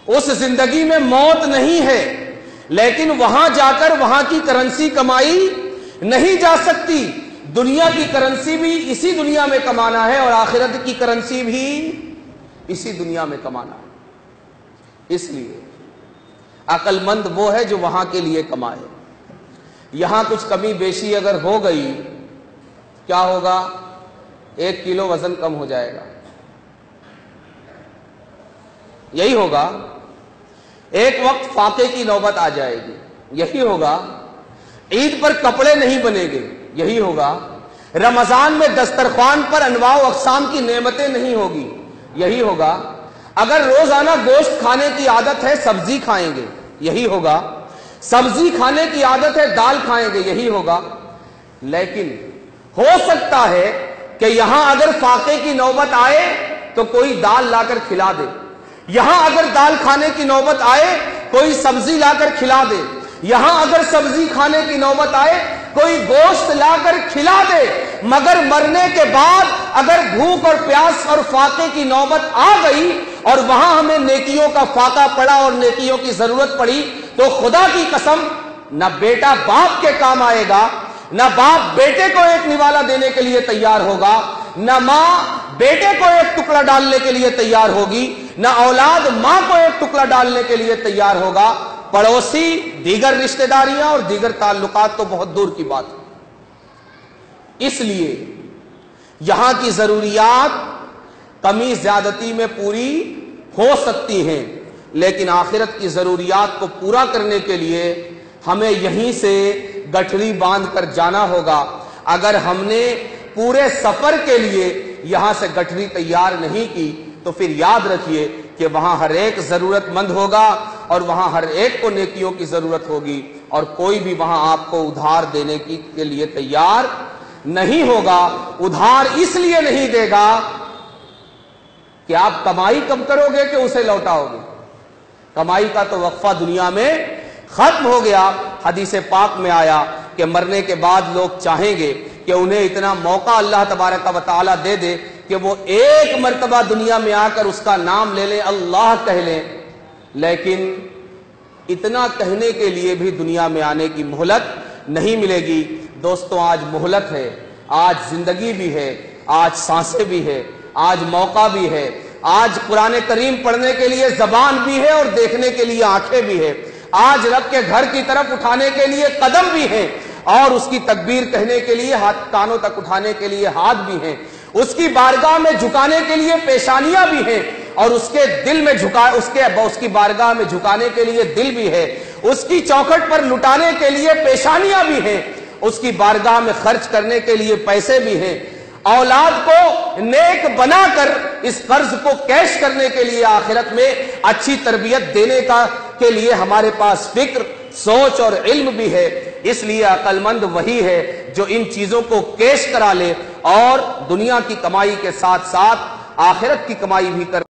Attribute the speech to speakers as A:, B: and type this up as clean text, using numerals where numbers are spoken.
A: उस जिंदगी में मौत नहीं है, लेकिन वहां जाकर वहां की करेंसी कमाई नहीं जा सकती। दुनिया की करेंसी भी इसी दुनिया में कमाना है और आखिरत की करेंसी भी इसी दुनिया में कमाना है। इसलिए अक्लमंद वो है जो वहां के लिए कमाए। यहां कुछ कमी बेशी अगर हो गई, क्या होगा? 1 किलो वजन कम हो जाएगा, यही होगा। एक वक्त फाके की नौबत आ जाएगी, यही होगा। ईद पर कपड़े नहीं बनेंगे, यही होगा। रमजान में दस्तरखान पर अनवाउ अक़साम की नेमतें नहीं होगी, यही होगा। अगर रोजाना गोश्त खाने की आदत है, सब्जी खाएंगे, यही होगा। सब्जी खाने की आदत है, दाल खाएंगे, यही होगा। लेकिन हो सकता है कि यहां अगर फाके की नौबत आए तो कोई दाल लाकर खिला दे, यहां अगर दाल खाने की नौबत आए कोई सब्जी लाकर खिला दे, यहां अगर सब्जी खाने की नौबत आए कोई गोश्त लाकर खिला दे। मगर मरने के बाद अगर भूख और प्यास और फाके की नौबत आ गई और वहां हमें नेकियों का फाका पड़ा और नेकियों की जरूरत पड़ी, तो खुदा की कसम न बेटा बाप के काम आएगा, न बाप बेटे को एक निवाला देने के लिए तैयार होगा, न मां बेटे को एक टुकड़ा डालने के लिए तैयार होगी, न औलाद मां को एक टुकड़ा डालने के लिए तैयार होगा। पड़ोसी, दीगर रिश्तेदारियां और दीगर ताल्लुकात तो बहुत दूर की बात है। इसलिए यहां की जरूरियात कमी ज्यादती में पूरी हो सकती हैं, लेकिन आखिरत की जरूरियात को पूरा करने के लिए हमें यहीं से गठरी बांध कर जाना होगा। अगर हमने पूरे सफर के लिए यहां से गठरी तैयार नहीं की तो फिर याद रखिए कि वहां हर एक जरूरतमंद होगा और वहां हर एक को नेकियों की जरूरत होगी, और कोई भी वहां आपको उधार देने के लिए तैयार नहीं होगा। उधार इसलिए नहीं देगा कि आप कमाई कब करोगे कि उसे लौटाओगे। कमाई का तो वक्फा दुनिया में खत्म हो गया। हदीस पाक में आया कि मरने के बाद लोग चाहेंगे कि उन्हें इतना मौका अल्लाह तबारक व तआला दे दे कि वो एक मर्तबा दुनिया में आकर उसका नाम ले लें, अल्लाह कह लें। लेकिन इतना कहने के लिए भी दुनिया में आने की मोहलत नहीं मिलेगी। दोस्तों, आज मोहलत है, आज जिंदगी भी है, आज सांसें भी है, आज मौका भी है, आज कुरान करीम पढ़ने के लिए जबान भी है और देखने के लिए आंखें भी है, आज रब के घर की तरफ उठाने के लिए कदम भी है और उसकी तकबीर कहने के लिए हाथ, कानों तक उठाने के लिए हाथ भी हैं, उसकी बारगाह में झुकाने के लिए पेशानियां भी हैं और उसके दिल में उसकी बारगाह में झुकाने के लिए दिल भी है, उसकी चौखट पर लुटाने के लिए पेशानियां भी हैं, उसकी बारगाह में खर्च करने के लिए पैसे भी हैं। औलाद को नेक बनाकर इस कर्ज को कैश करने के लिए आखिरत में अच्छी तरबियत देने के लिए हमारे पास फिक्र, सोच और इल्म भी है। इसलिए अक्लमंद वही है जो इन चीजों को कैश करा ले और दुनिया की कमाई के साथ साथ आखिरत की कमाई भी कर